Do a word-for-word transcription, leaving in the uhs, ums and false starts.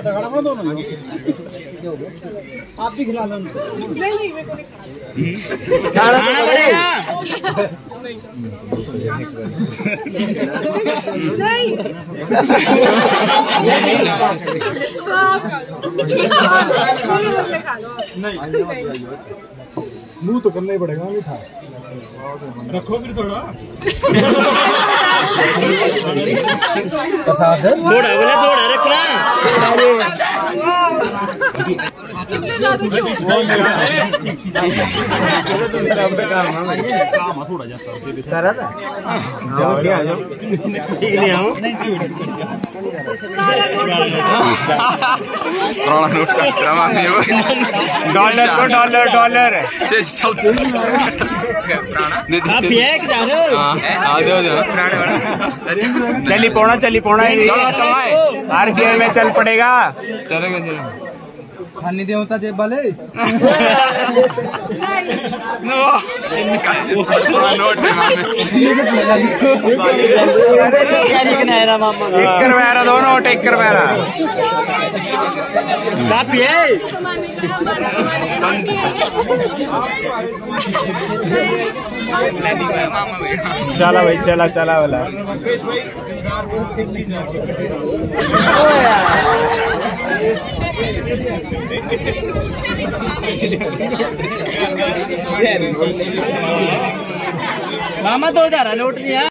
आप भी खिला लो उनको। नहीं नहीं मेरे को नहीं खाना पड़ेगा। नहीं मुंह तो करना ही पड़ेगा मीठा। रखो फिर थोड़ा प्रसाद थोड़ा बोले थोड़ा रखना। ठीक नहीं आओ डॉलर तो डॉलर डॉलर चली पौना चली पौना हर जेल में चल पड़ेगा। चलेगा चलेगा खानी दे होता जेब वाले एक करवाया दो नोट एक करवाया चला भाई चला चला वाला मामा दो हजार नोट नहीं है।